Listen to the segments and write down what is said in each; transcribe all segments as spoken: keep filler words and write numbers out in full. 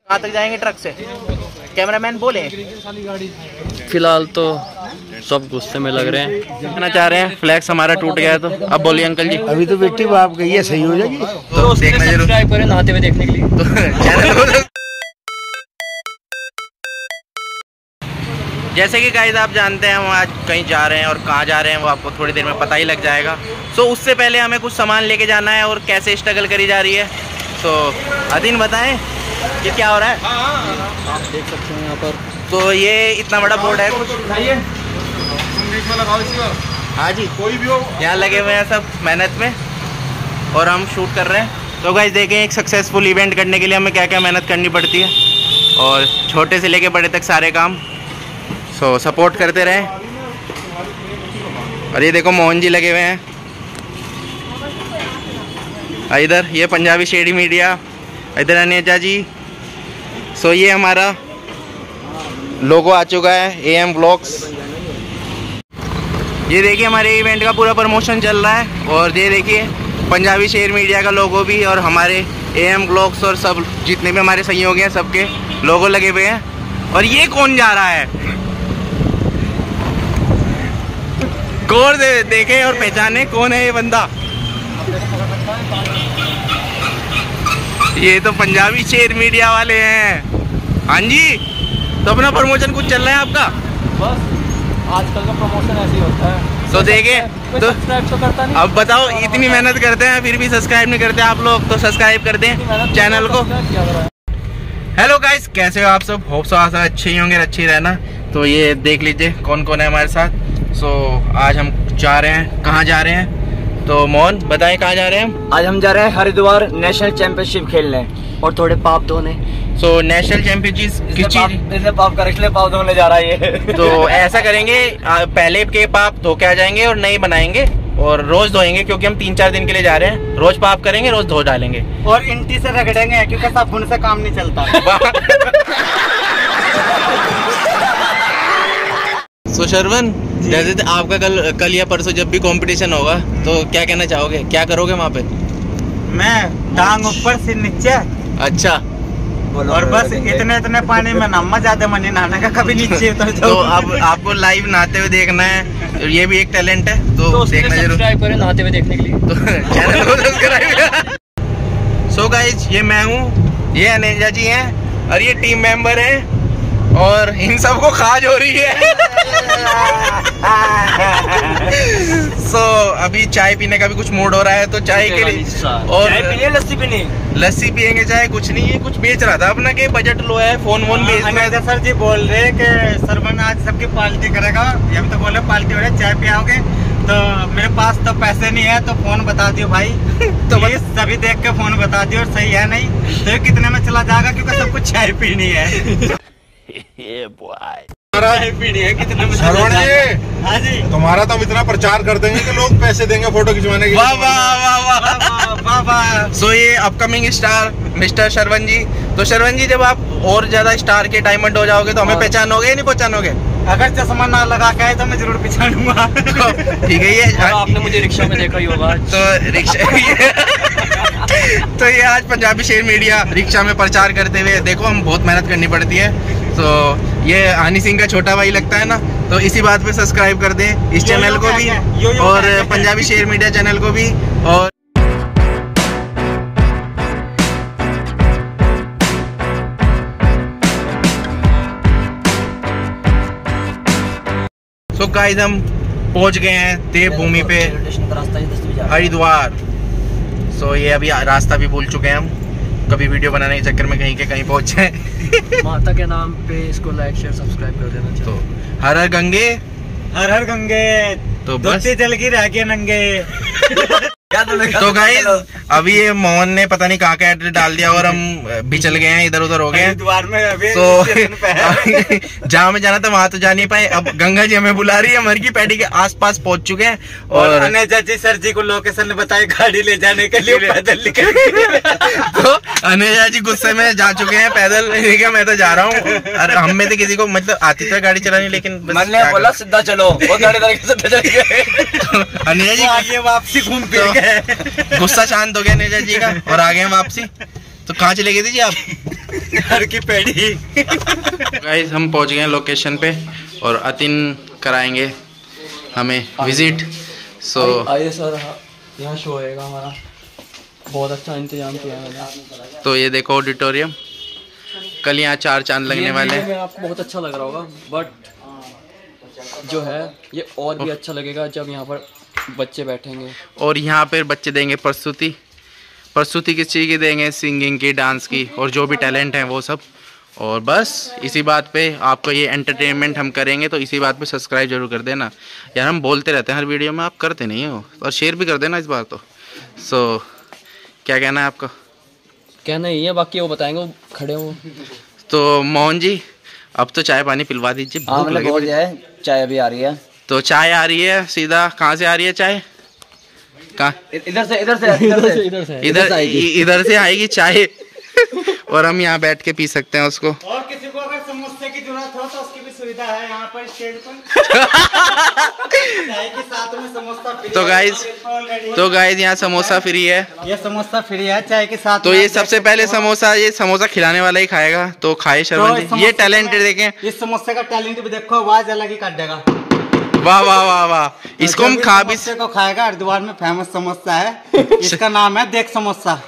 कहाँ तक जाएंगे ट्रक से? कैमरामैन बोले। फिलहाल तो सब गुस्से में लग रहे हैं। कहना चाह रहे हैं फ्लैक्स हमारा टूट गया है, तो अब बोलिए अंकल जी। अभी तो बेटी बाप गई है, सही हो जाएगी तो, तो देखना जरूर, सब्सक्राइब करें नहाते हुए देखने के लिए तो चैनल को। जैसे कि गाइस आप जानते हैं हम आज कहीं जा रहे हैं और कहाँ जा रहे हैं वो आपको थोड़ी देर में पता ही लग जाएगा। सो so, उससे पहले हमें कुछ सामान लेके जाना है और कैसे स्ट्रगल करी जा रही है। तो so, अदीन बताएं ये क्या हो रहा है? आप देख सकते हैं यहाँ पर। तो ये इतना बड़ा बोर्ड है कुछ। हाँ जी, कोई भी हो यहाँ लगे हुए हैं सब मेहनत में और हम शूट कर रहे हैं। तो गाइस देखें एक सक्सेसफुल इवेंट करने के लिए हमें क्या क्या मेहनत करनी पड़ती है और छोटे से लेके बड़े तक सारे काम। सो so, सपोर्ट करते रहें। और ये देखो मोहन जी लगे हुए हैं इधर, ये पंजाबी शेडी मीडिया, इधर अनेजा जी। सो so, ये हमारा लोगो आ चुका है ए एम ब्लॉग्स। ये देखिए हमारे इवेंट का पूरा प्रमोशन चल रहा है और ये देखिए पंजाबी शेर मीडिया का लोगो भी और हमारे ए एम ब्लॉग्स और सब जितने भी हमारे सहयोगी हैं सबके लोगो लगे हुए हैं। और ये कौन जा रहा है? कौन दे, देखें और पहचाने कौन है ये बंदा। ये तो पंजाबी शेर मीडिया वाले हैं। हाँ जी, तो अपना प्रमोशन कुछ चल रहा है आपका? बस आजकल का प्रमोशन ऐसे ही होता है। तो देखें तो सब्सक्राइब तो करता नहीं। अब बताओ, इतनी मेहनत करते हैं फिर भी सब्सक्राइब नहीं करते आप लोग, तो सब्सक्राइब कर दें चैनल को। हेलो गाइस, कैसे हो आप सब? होप सो आशा अच्छे ही होंगे, अच्छे ही रहना। तो ये देख लीजिए कौन कौन है हमारे साथ। सो so, आज हम जा रहे हैं, कहाँ जा रहे हैं? तो मोहन बताएं कहाँ जा रहे हैं हम? आज हम जा रहे हैं हरिद्वार नेशनल चैंपियनशिप खेलने और थोड़े पाप धोने। सो नेशनल चैंपियनशिप किस चीज? पाप कर इसलिए पाप धोने जा रहा है ये। तो ऐसा करेंगे, पहले के पाप धो के आ जाएंगे और नए बनाएंगे और रोज धोएंगे, क्योंकि हम तीन चार दिन के लिए जा रहे हैं। रोज पाप करेंगे, रोज धो डालेंगे और इंटी से रगड़ेंगे क्योंकि साबुन से काम नहीं चलता। सो शरवण, जैसे आपका कल कल या परसों जब भी कंपटीशन होगा तो क्या कहना चाहोगे, क्या करोगे वहाँ पे? मैं टांग ऊपर से नीचे। अच्छा, और बस इतने इतने पानी में नहाना, ज्यादा मनी नहाने का कभी नीचे उतर जाओ। तो अब आपको लाइव नहाते हुए देखना है, ये भी एक टैलेंट है। तो, तो देखना जरूर, सब्सक्राइब करें नहाते हुए देखने के लिए तो चैनल को सब्सक्राइब। सो गाइस, ये मैं हूँ, ये अनेजा जी हैं और ये टीम मेंबर है और इन सबको खाज हो रही है। सो so, अभी चाय पीने का भी कुछ मूड हो रहा है, तो चाय के लिए और चाय पीनी, लस्सी पीनी, लस्सी पियेंगे, चाय कुछ नहीं है। कुछ बेच रहा था अपना के बजट लो है, फोन वोन बेचना है। सर जी बोल रहे कि सरवन आज सबकी पार्टी करेगा, ये भी तो बोले पार्टी हो रही है, चाय पियाओगे? तो मेरे पास तो पैसे नहीं है, तो फोन बता दियो भाई। तो ये सभी देख के फोन बता दियो, और सही है नहीं तो ये कितने में चला जाएगा, क्योंकि सब कुछ चाय पीनी है। पीनी है कितने में? शरवण जी, हाँ जी, तुम्हारा तो हम इतना प्रचार कर देंगे कि लोग पैसे देंगे फोटो खिंचवाने के लिए। वाह वाह वाह वाह वाह। सो ये upcoming star mister Sharvan ji. तो शरवण जी, जब आप और ज्यादा स्टार के डायमंड हो जाओगे तो हमें पहचानोगे या नहीं पहचानोगे? अगर चश्मा ना लगा के आए तो मैं जरूर पहचानूंगा। ठीक है, ये आपने मुझे रिक्शा में देखा ही होगा। तो रिक्शा तो ये आज पंजाबी शेर मीडिया रिक्शा में प्रचार करते हुए, देखो हम बहुत मेहनत करनी पड़ती है। तो ये हनी सिंह का छोटा भाई लगता है ना, तो इसी बात पे सब्सक्राइब कर दें इस चैनल को भी और पंजाबी शेर मीडिया चैनल को भी। और सो गाइस, हम पहुंच गए हैं देवभूमि पे, हरिद्वार। सो ये अभी रास्ता भी भूल चुके हैं हम, कभी वीडियो बनाने के चक्कर में कहीं के कहीं पहुंचे। माता के नाम पे इसको लाइक शेयर सब्सक्राइब कर देना चाहिए। तो हर हर गंगे, हर हर गंगे, तो बस जल की रह गए नंगे। तो गाइस, अभी ये मोहन ने पता नहीं कहाँ का एड्रेस डाल दिया और हम भी चल गए हैं, इधर उधर हो गए हैं। तो जहाँ में जाना था वहाँ तो जा नहीं पाए। अब गंगा जी हमें बुला रही है, मरगी पैड़ी के आसपास पहुँच चुके हैं और अनेजा जी सर जी को लोकेशन बताई गाड़ी ले जाने के लिए पैदल निकल। तो अनेजा जी गुस्से में जा चुके हैं पैदल। मैं तो जा रहा हूँ, अरे हम में से किसी को मतलब आती था गाड़ी चलानी, लेकिन मैंने बोला सीधा चलो, वो गाड़ी सीधा चल गए। अनेजा जी आगे वापसी घूम फिर गए, गुस्सा शांत हो गया अनेजा जी का और आ गए वापसी। तो कहाँ चले गए थे जी आप? घर की पेड़ी। गाइस हम पहुंच गए हैं लोकेशन पे और अतिन कराएंगे हमें विजिट। सो आइए सर, यहाँ शो होएगा हमारा, बहुत अच्छा इंतजाम किया है मैंने। तो ये देखो ऑडिटोरियम, कल यहाँ चार चांद लगने वाले हैं। आपको बहुत अच्छा लग रहा होगा, बट जो है ये और भी अच्छा लगेगा जब यहाँ पर बच्चे बैठेंगे। और यहाँ पे बच्चे देंगे प्रस्तुति। प्रस्तुति किस चीज़ की देंगे? सिंगिंग की, डांस की, और जो भी टैलेंट है वो सब। और बस इसी बात पे आपको ये एंटरटेनमेंट हम करेंगे, तो इसी बात पे सब्सक्राइब जरूर कर देना यार। हम बोलते रहते हैं हर वीडियो में, आप करते नहीं हो, और शेयर भी कर देना इस बार तो। सो so, क्या कहना है आपका? कहना ही है, बाकी वो बताएंगे, वो खड़े हो। तो मोहन जी अब तो चाय पानी पिलवा दीजिए, भूख लगी बड़ी। चाय अभी आ रही है। तो चाय आ रही है, सीधा कहाँ से आ रही है चाय? कहाँ? इधर से इधर से इधर से इधर से इधर इधर से आएगी चाय और हम यहाँ बैठ के पी सकते हैं उसको। और किसी को अगर समोसे की जरूरत हो तो उसकी भी सुविधा है यहाँ पर स्टेज पर। चाय के साथ में समोसा फ्री तो गाइस तो गाइस यहाँ समोसा फ्री है। ये समोसा फ्री है चाय के साथ। तो ये सबसे पहले समोसा, ये समोसा खिलाने वाला ही खाएगा, तो खाए शर्मन जी। ये टैलेंट देखें, इस समोसे का टैलेंट भी देखो, आवाज अलग ही काट देगा। वाह वाह वाह वाह। इसको हम खा भी समोसे को खाएगा। हरिद्वार में फेमस समोसा है, इसका नाम है देख समोसा।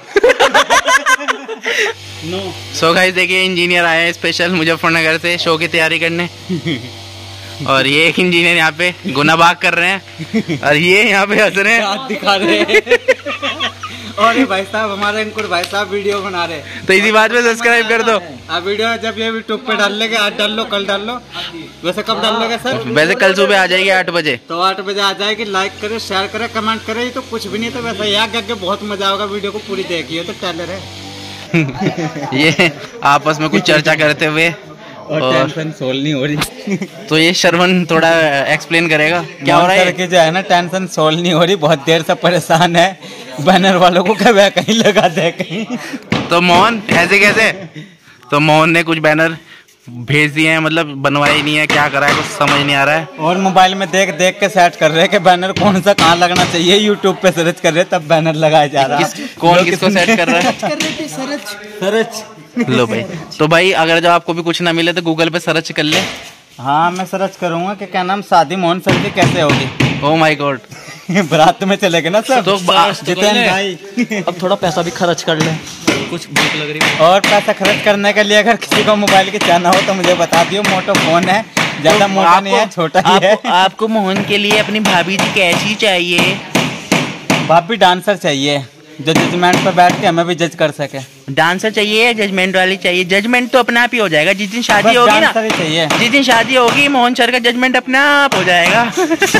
नो सो गाइस देखिए, इंजीनियर आए हैं स्पेशल मुजफ्फरनगर से शो की तैयारी करने। और ये एक इंजीनियर यहाँ पे गुनाबाग कर रहे हैं, और ये यहाँ पे हंस रहे हैं, दिखा रहे हैं। और ये भाई साहब हमारे अंकुर भाई साहब वीडियो बना रहे हैं। तो इसी बात पे सब्सक्राइब कर दो। आप वीडियो जब ये यूट्यूब पे डाल लेंगे, आज डाल लो कल डाल लो। वैसे कब डाल लेंगे सर? वैसे कल सुबह आ जाएगी आठ बजे। तो आठ बजे आ जाएगी। लाइक करे, शेयर करे, कमेंट करे, तो कुछ भी नहीं। तो वैसे यहाँ आगे बहुत मजा होगा, वीडियो को पूरी देखिए तो टेलर है। ये आपस में कुछ चर्चा करते हुए, और टेंशन सोल्व नहीं हो रही। तो ये शर्मन थोड़ा एक्सप्लेन करेगा क्या हो रहा है। कि जो है ना, टेंशन सोल्व नहीं हो रही, बहुत देर से परेशान है। बैनर वालों को कभी कहीं लगा दे कहीं। तो मोहन ऐसे कैसे? तो मोहन ने कुछ बैनर भेज दिए हैं, मतलब बनवाए नहीं है, क्या करा है कुछ समझ नहीं आ रहा है। और मोबाइल में देख देख के सेट कर रहे हैं कि बैनर कौन सा कहाँ लगना चाहिए। यूट्यूब पे सर्च कर रहे तब बैनर लगाया जा रहा है। कौन किसको सेट कर रहा है? कर रहे थे सर्च सर्च। लो भाई, तो भाई अगर जब आपको भी कुछ ना मिले तो गूगल पे सर्च कर ले। हाँ मैं सर्च करूंगा कि क्या नाम शादी मोहन सर की कैसे होगी। Oh my God. बारात में चलेगा ना सब। तो जितेन भाई अब थोड़ा पैसा भी खर्च कर ले, कुछ भूख लग रही है। और पैसा खर्च करने के लिए अगर किसी को मोबाइल की चाहना हो तो मुझे बता दियो। मोटो फोन है, ज्यादा तो मोटा नहीं है, छोटा ही है। आपको, आपको मोहन के लिए अपनी भाभी जी कैसी चाहिए? भाभी डांसर चाहिए जो जजमेंट पे बैठ के हमें भी जज कर सके। डांसर चाहिए या जजमेंट वाली चाहिए? जजमेंट तो अपने आप ही हो जाएगा जिस दिन शादी होगी ना। डांसर ही चाहिए। जिस दिन शादी होगी मोहन सर का जजमेंट अपने आप हो जाएगा।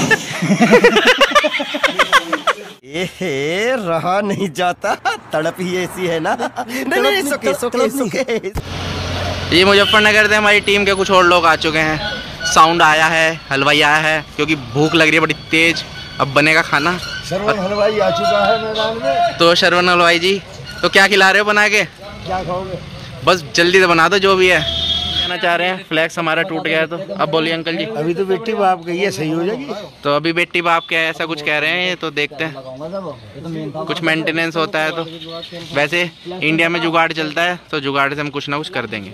ए, रहा नहीं जाता, तड़प ही ऐसी है ना। नहीं, नहीं, सुके, सुके, सुके। ये मुजफ्फरनगर से हमारी टीम के कुछ और लोग आ चुके हैं। साउंड आया है, हलवाई आया है, क्योंकि भूख लग रही है बड़ी तेज। अब बनेगा खाना। शरवण हलवाई आ चुका है मैदान में। तो शरवण हलवाई जी, तो क्या खिला रहे हो बना के? क्या खाओगे? बस जल्दी से बना दो जो भी है। कहना चाह रहे हैं फ्लैक्स हमारा टूट गया है, तो अब बोलिए अंकल जी। अभी तो बेटी बाप गई है, सही हो जाएगी। तो अभी बेटी बाप क्या है ऐसा कुछ कह रहे हैं, ये तो देखते हैं। कुछ मेंटेनेंस होता है तो वैसे इंडिया में जुगाड़ चलता है, तो जुगाड़ से हम कुछ ना कुछ कर देंगे।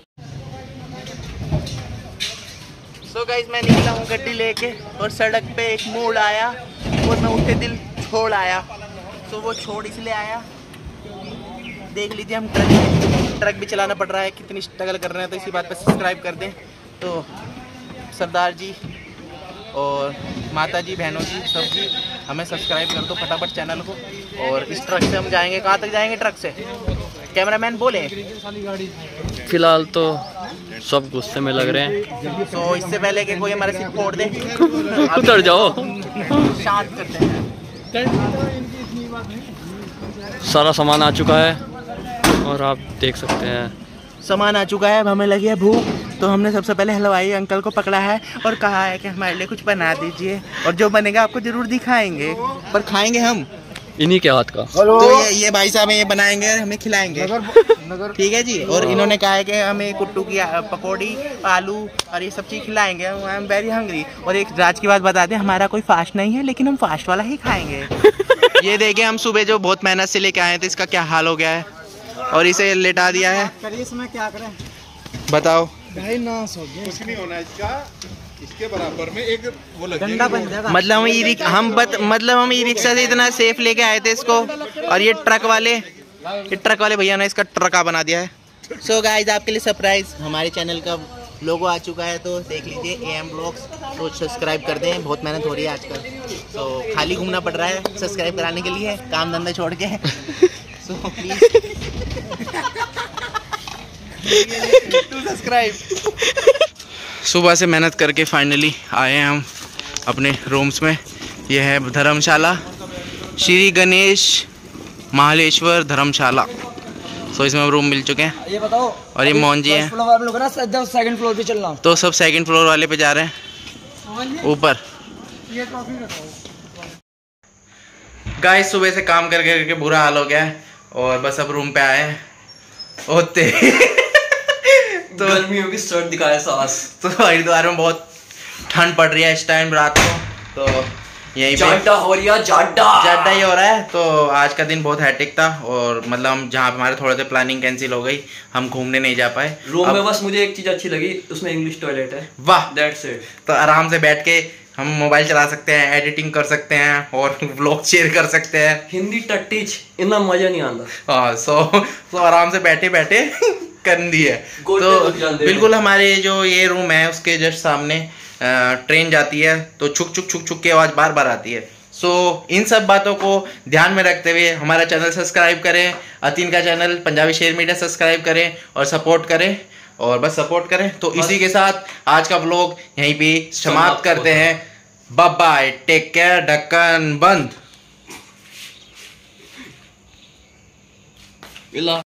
सो so गाइस मैं निकला हूँ गड्डी लेके, और सड़क पे एक मोड़ आया और मैं उठे दिल छोड़ आया। तो वो छोड़ इसलिए आया, देख लीजिए हम ट्रक ट्रक भी चलाना पड़ रहा है, कितनी स्ट्रगल कर रहे हैं। तो इसी बात पे सब्सक्राइब कर दें। तो सरदार जी और माता जी, बहनों जी, सब जी हमें सब्सक्राइब कर दो फटाफट चैनल को। और इस ट्रक से हम जाएंगे, कहाँ तक जाएंगे ट्रक से? कैमरामैन बोले। फिलहाल तो सब गुस्से में लग रहे हैं। तो इससे पहले कि कोई हमारे सिर फोड़ दे, उतर जाओ, शांत करते हैं। सारा सामान आ चुका है और आप देख सकते हैं सामान आ चुका है। अब हमें लगी है भूख, तो हमने सबसे पहले हलवाई अंकल को पकड़ा है और कहा है कि हमारे लिए कुछ बना दीजिए, और जो बनेगा आपको जरूर दिखाएंगे, पर खाएंगे हम इन्हीं के हाथ का। तो ये ये भाई साहब ये बनाएंगे, हमें खिलाएंगे, ठीक है जी। और इन्होंने कहा है कि हमें कुट्टू की पकौड़ी, आलू और ये सब चीज़ खिलाएंगे। I am very hungry. और एक राज की बात बता दें, हमारा कोई फास्ट नहीं है, लेकिन हम फास्ट वाला ही खाएंगे। ये देखिए हम सुबह जो बहुत मेहनत से लेके आए थे, इसका क्या हाल हो गया है। और इसे लेटा दिया है। करिए इसमें क्या करें बताओ भाई नाश हो गया। कुछ नहीं होना इसका, इसके बराबर में एक वो लग डंडा बन जाएगा। मतलब हम ई हम बत, मतलब हम ई रिक्शा से इतना सेफ लेके आए थे इसको, और ये ट्रक वाले ये ट्रक वाले भैया ने इसका ट्रका बना दिया है। सो so गाइस, आपके लिए सरप्राइज, हमारे चैनल का लोगो आ चुका है, तो देख लीजिए ए एम ब्लॉग्स, तो सब्सक्राइब कर दें। बहुत मेहनत हो रही है आजकल, तो खाली घूमना पड़ रहा है सब्सक्राइब कराने के लिए, काम धंधा छोड़ के। So please to subscribe. सुबह से मेहनत करके फाइनली आए हैं हम अपने रूम्स में। यह है धर्मशाला, श्री गणेश महालेश्वर धर्मशाला। सो इसमें रूम मिल चुके हैं। ये बताओ, और ये मोहन जी हैं, आप लोग ना सेकंड फ्लोर पे चलना, तो सब सेकंड फ्लोर वाले पे जा रहे हैं ऊपर। गाइस सुबह से काम कर करके बुरा हाल हो गया है, और बस अब रूम पे आए हैं। ओते तो गर्मियों की शर्ट दिखाया सास। तो हरिद्वार में बहुत ठंड पड़ रही है इस टाइम रात को, तो यहीं पे जाडा हो रही है, जाडा जाडा ही हो रहा है। तो आज का दिन बहुत हैट्रिक था, और मतलब हम जहाँ पे हमारे थोड़े से प्लानिंग कैंसिल हो गई, हम घूमने नहीं जा पाए। रूम में बस मुझे एक चीज अच्छी लगी, उसमें इंग्लिश टॉयलेट है। वाह, दैट्स इट। तो आराम से बैठ के हम मोबाइल चला सकते हैं, एडिटिंग कर सकते हैं, और व्लॉग शेयर कर सकते हैं। हिंदी टट्टीच इतना मजा नहीं आता। हाँ, सो सो आराम से बैठे बैठे कर दी है। तो बिल्कुल हमारे जो ये रूम है उसके जस्ट सामने ट्रेन जाती है, तो छुक छुक छुक छुक की आवाज़ बार बार आती है। सो so, इन सब बातों को ध्यान में रखते हुए हमारा चैनल सब्सक्राइब करें, अतीन का channel Punjabi share media subscribe करें और सपोर्ट करें, और बस सपोर्ट करें। तो इसी के साथ आज का व्लॉग यहीं पे समाप्त करते हैं। बाय बाय, टेक केयर, ढक्कन बंद।